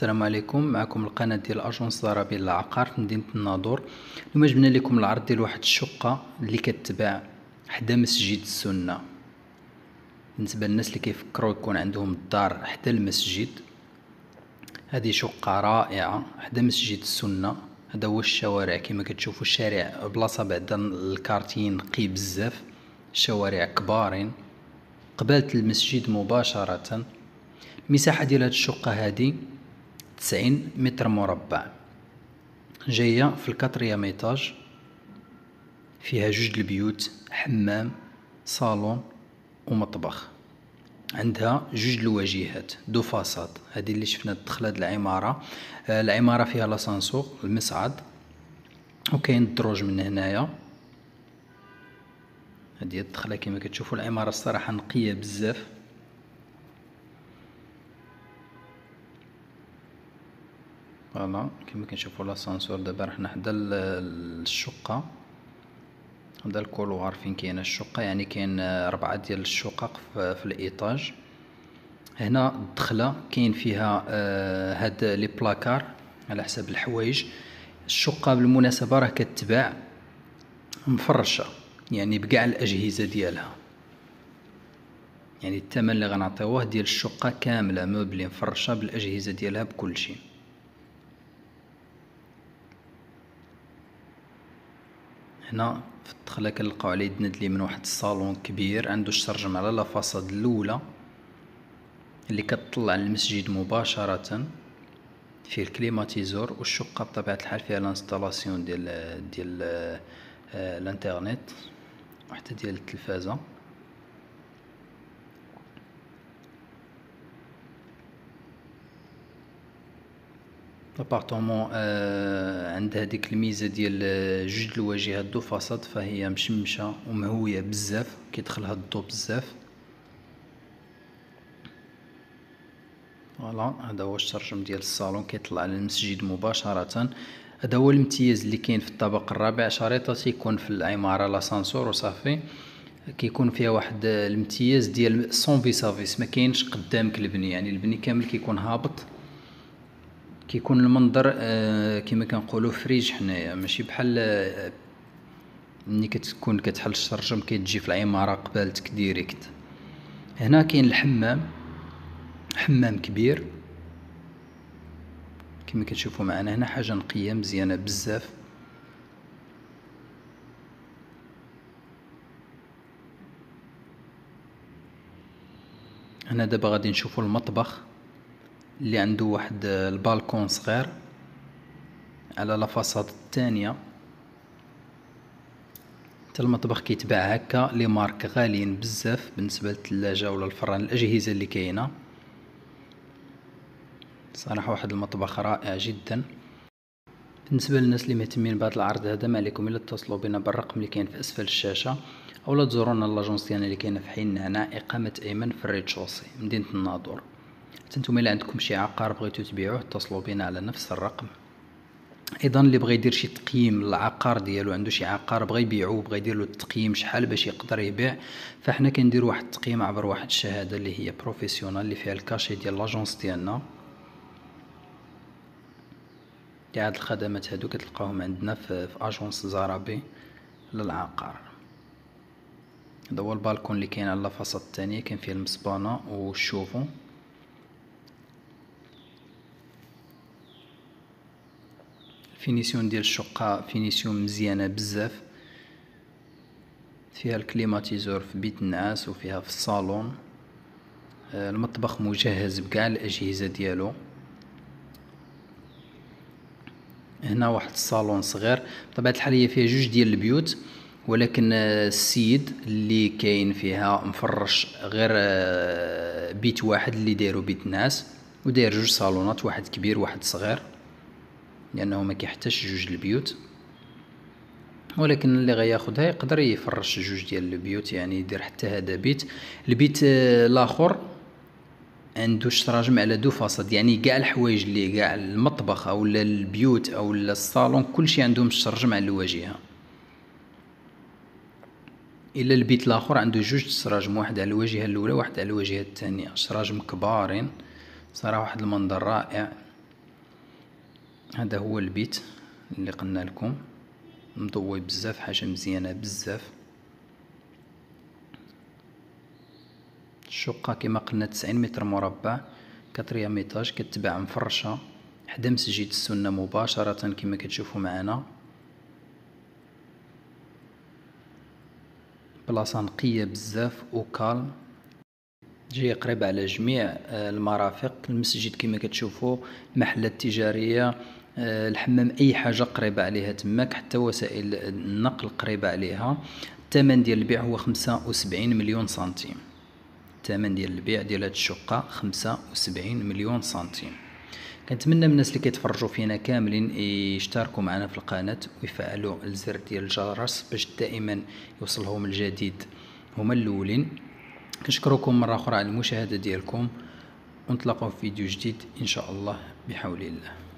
السلام عليكم. معكم القناة ديال اجونس ضربي للعقار في مدينة الناظور. اليوم جبنا لكم العرض ديال واحد الشقة اللي كتباع حدا مسجد السنة. بالنسبة للناس اللي كيفكروا يكون عندهم الدار حدا المسجد، هذه شقة رائعة حدا مسجد السنة. هذا هو الشوارع كما كتشوفوا، الشارع بلاصة بعد الكارتي نقي بزاف، الشوارع كبارين قبالة المسجد مباشرة. المساحة ديال هاد الشقة هادي 90 متر مربع، جاية في الكاتريام ايطاج، فيها جوج البيوت، حمام، صالون ومطبخ. عندها جوج الواجهات دو فاصاد. هذه اللي شفنا الدخلة د العمارة. العمارة فيها لاسانسور المصعد، وكاين الدروج من هنايا. هذه الدخلة كما كتشوفوا. العمارة الصراحة نقية بزاف. فوالا كما كنشوفوا لاسانسور. دابا رحنا حدا الشقة، هذا الكولوار فين كاينه الشقة، يعني كاين 4 ديال الشقق في الايطاج. هنا الدخلة كاين فيها هاد لي بلاكار على حساب الحوايج. الشقة بالمناسبة راه كتباع مفرشة، يعني بكاع الأجهزة ديالها، يعني الثمن اللي غنعطيوه ديال الشقة كاملة موبلي مفرشة بالأجهزة ديالها بكل شيء. هنا في الدخلة كنلقاو على يدنا اليمين واحد الصالون كبير عنده الشرجم على لا فاصاد الأولى اللي كتطلع للمسجد مباشرة، فيه الكليماتيزور. والشقة بطبيعة الحال فيها الانستالاسيون ديال الانترنت وحتى ديال التلفازة. لابارتومون عند هذيك الميزة ديال جوج الواجهات دو فاصاد، فهي مشمشة ومهوية بزاف، كيدخلها الضو بزاف. فوالا هذا هو الشرجم ديال الصالون كيطلع على المسجد مباشرة. هذا هو الامتياز اللي كاين في الطابق الرابع. شريطة تيكون في العمارة لاسانسور وصافي، كيكون فيها واحد الامتياز ديال سون فيسافيس، ما كاينش قدامك البني، يعني البني كامل كيكون هابط، كيكون المنظر كما كنقولوا فريج حنايا، ماشي بحال ملي كتكون كتحل الشرجم كتجي في العمارة قبالتك ديريكت. هنا كاين الحمام، حمام كبير كما كتشوفوا معنا. هنا حاجة نقية مزيانة بزاف. هنا دابا غادي نشوفوا المطبخ اللي عنده واحد البالكون صغير على لا فاصاد الثانية. حتى المطبخ كيتباع هكا لي مارك غاليين بزاف بالنسبة للثلاجة ولا الفران، الأجهزة اللي كاينة. صراحة واحد المطبخ رائع جدا. بالنسبة للناس اللي مهتمين بهذا العرض هذا، ما عليكم الا اتصلوا بنا بالرقم اللي كاين في اسفل الشاشة، اولا تزورونا لاجونس ديالنا اللي كاينه في حي النعناع، اقامة ايمن في الريتشوسي مدينة الناظور. حتى نتوما الا عندكم شي عقار بغيتو تبيعوه اتصلوا بنا على نفس الرقم. ايضا اللي بغى يدير شي تقييم للعقار ديالو، عنده شي عقار بغى يبيعو، بغى يدير له التقييم شحال باش يقدر يبيع، فاحنا كنديروا واحد التقييم عبر واحد الشهادة اللي هي بروفيسيونال، اللي فيها الكاشي ديال لاجونس ديالنا. هاد الخدمات هادو كتلقاوهم عندنا في اجونس زرابي للعقار. هذا هو البالكون اللي كاين على الفاصة الثانية، كاين فيه المصبانة والشوفو. الفينيسيون ديال الشقة فينيسيون مزيانة بزاف، فيها الكليماتيزور في بيت النعاس وفيها في الصالون. المطبخ مجهز بكاع الأجهزة ديالو. هنا واحد الصالون صغير، بطبيعة الحال هي فيها جوج ديال البيوت، ولكن السيد اللي كاين فيها مفرش غير بيت واحد اللي دايرو بيت ناس، وداير جوج صالونات، واحد كبير واحد صغير، لانه ما كيحتاجش جوج البيوت. ولكن اللي غياخدها يقدر يفرش جوج ديال البيوت، يعني يدير حتى هذا بيت. البيت الاخر عنده الشراجم على دو فاصاد، يعني كاع الحوايج اللي كاع المطبخ او البيوت او الصالون كلشي عندهم الشرجم على الواجهه. الا البيت الاخر عنده جوج الشراجم، واحد على الواجهه الاولى واحد على الواجهه الثانيه، شراجم كبارين صراحه، واحد المنظر رائع. هذا هو البيت اللي قلنا لكم، مضوي بزاف، حاجة مزيانة بزاف. الشقة كما قلنا 90 متر مربع، 4 ايطاج، كتباع مفرشة حدا مسجد السنة مباشرة كما كتشوفوا معنا. بلاصة نقية بزاف وكالم، جاية قريبة على جميع المرافق، المسجد كما كتشوفوا، المحلات التجارية، الحمام، اي حاجة قريبة عليها تماك، حتى وسائل النقل قريبة عليها. الثمن ديال البيع هو 75 مليون سنتيم. الثمن ديال البيع ديال هاد الشقة 75 مليون سنتيم. كنتمنى من الناس اللي كيتفرجوا فينا كاملين يشتركوا معنا في القناة ويفعلوا الزر ديال الجرس باش دائما يوصلهم الجديد هما الاولين. كنشكركم مرة أخرى على المشاهدة ديالكم، ونتلاقاو في فيديو جديد إن شاء الله بحول الله.